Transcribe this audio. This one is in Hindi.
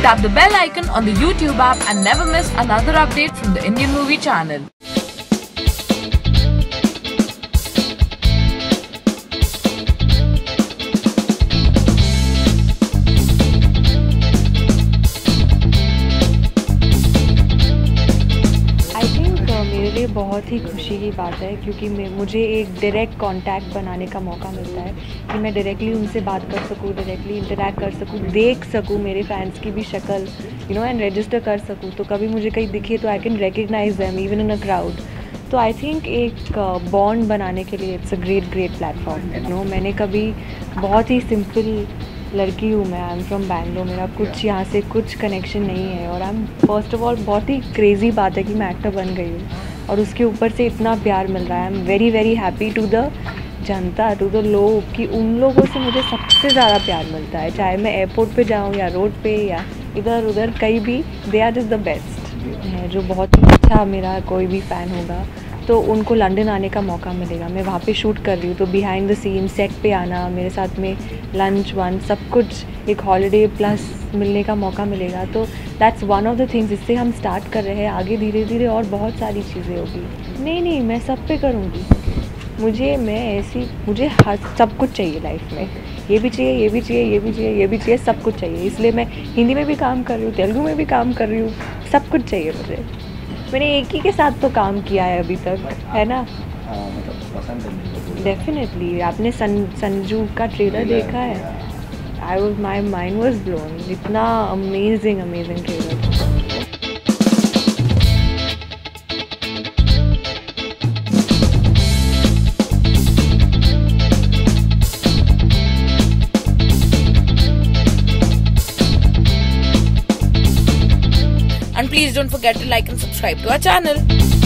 Tap the bell icon on the YouTube app and never miss another update from the Indian Movie Channel. मेरे लिए बहुत ही खुशी की बात है क्योंकि मुझे एक डायरेक्ट कांटेक्ट बनाने का मौका मिलता है कि मैं डायरेक्टली उनसे बात कर सकूँ, डायरेक्टली इंटरेक्ट कर सकूँ, देख सकूँ मेरे फैंस की भी शक्ल एंड रजिस्टर कर सकूँ। तो कभी मुझे कहीं दिखे तो I can recognize them even in a crowd. तो आई थिंक एक बॉन्ड बनाने के लिए इट्स अ ग्रेट प्लेटफॉर्म। मैंने कभी बहुत ही सिंपल लड़की हूँ मैं, आई एम फ्रॉम बैंगलोर, मेरा कुछ यहाँ से कुछ कनेक्शन नहीं है और I am first of all बहुत ही क्रेज़ी बात है कि मैं एक्टर बन गई हूँ और उसके ऊपर से इतना प्यार मिल रहा है। I am very happy to the जनता, टू द लोग कि उन लोगों से मुझे सबसे ज़्यादा प्यार मिलता है, चाहे मैं एयरपोर्ट पे जाऊँ या रोड पे या इधर उधर कहीं भी, they are just the best है। जो बहुत ही अच्छा मेरा कोई भी फ़ैन होगा तो उनको लंदन आने का मौका मिलेगा। मैं वहाँ पे शूट कर रही हूँ तो बिहाइंड द सीन सेट पे आना, मेरे साथ में लंच वन सब कुछ एक हॉलीडे प्लस मिलने का मौका मिलेगा। तो that's one of the things, इससे हम स्टार्ट कर रहे हैं, आगे धीरे धीरे और बहुत सारी चीज़ें होगी। नहीं मैं सब पे करूँगी, मुझे सब कुछ चाहिए लाइफ में, ये भी चाहिए, ये भी चाहिए, ये भी चाहिए, ये भी चाहिए, सब कुछ चाहिए। इसलिए मैं हिंदी में भी काम कर रही हूँ, तेलुगु में भी काम कर रही हूँ, सब कुछ चाहिए मुझे। मैंने एक ही के साथ तो काम किया है अभी तक, है ना। डेफिनेटली आपने संजू का ट्रेलर देखा है, माई माइंड वॉज ब्लोन, इतना amazing trailer. And please don't forget to like and subscribe to our channel.